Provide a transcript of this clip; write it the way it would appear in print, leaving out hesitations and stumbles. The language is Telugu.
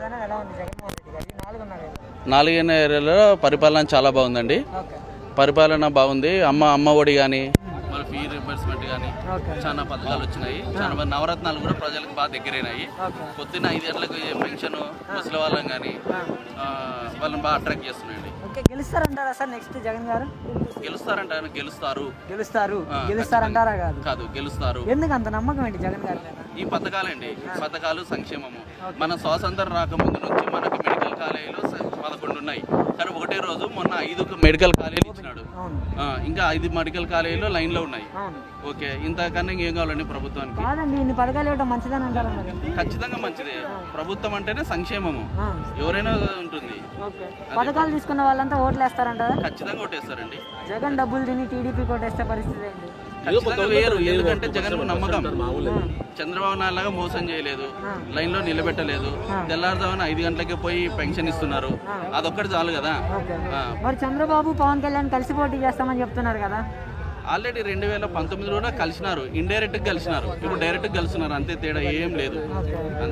4.5 పరిపాలన చాలా బాగుందండి. పరిపాలన బాగుంది. అమ్మ ఒడి కానీ మన ఫీ రీంబర్స్మెంట్ కానీ చాలా పథకాలు వచ్చినాయి. చాలా మంది నవరత్నాలు కూడా ప్రజలకు బాగా దగ్గరైనాయి. పొద్దున్న 5 గంటలకు పెన్షన్ ముసలి వాళ్ళని కానీ వాళ్ళని బాగా అట్రాక్ట్ చేస్తున్నాయండి. గెలుస్తారంటారా సార్ నెక్స్ట్ జగన్ గారు? గెలుస్తారంటారు. గెలుస్తారంటారా కాదు గెలుస్తారు. ఎందుకు అంత నమ్మకం ఏంటి జగన్ గారు? ఈ పథకాలండి, పథకాలు సంక్షేమము. మన స్వాతంత్రం రాకముందు నుంచి మనకి మెడికల్ కాలేజీలు 11 ఉన్నాయి. కానీ ఒకటే రోజు మొన్న 5 మెడికల్ కాలేజీలు ఇచ్చినాడు. ఇంకా 5 మెడికల్ కాలేజీలు లైన్ లో ఉన్నాయి. ఓకే, ఇంతకన్నా ఏం కావాలండి ప్రభుత్వానికి? ఖచ్చితంగా మంచిదే. ప్రభుత్వం అంటేనే సంక్షేమము. ఎవరైనా ఉంటుంది. పథకాలు తీసుకున్న వాళ్ళంతా ఓట్లు వేస్తారంటారా? ఖచ్చితంగా ఓటేస్తారండి. జగన్ డబ్బులు తిని టీడీపీ కొట్టేస్తే పరిస్థితి ఏంటి? వేరు. ఎందుకంటే జగన్ నమ్మకం. చంద్రబాబు నాయుడు లాగా మోసం చేయలేదు, లైన్ లో నిలబెట్టలేదు. తెల్లారుదామని 5 గంటలకే పోయి పెన్షన్ ఇస్తున్నారు. అదొక్కటి చాలు కదా. మరి చంద్రబాబు పవన్ కళ్యాణ్ కలిసి పోటీ చేస్తామని చెప్తున్నారు కదా. ఆల్రెడీ 2019 కూడా కలిసినారు. ఇండైరెక్ట్ గా కలిసినారు. ఇప్పుడు డైరెక్ట్ గా కలుస్తున్నారు. అంతే, తేడా ఏం లేదు.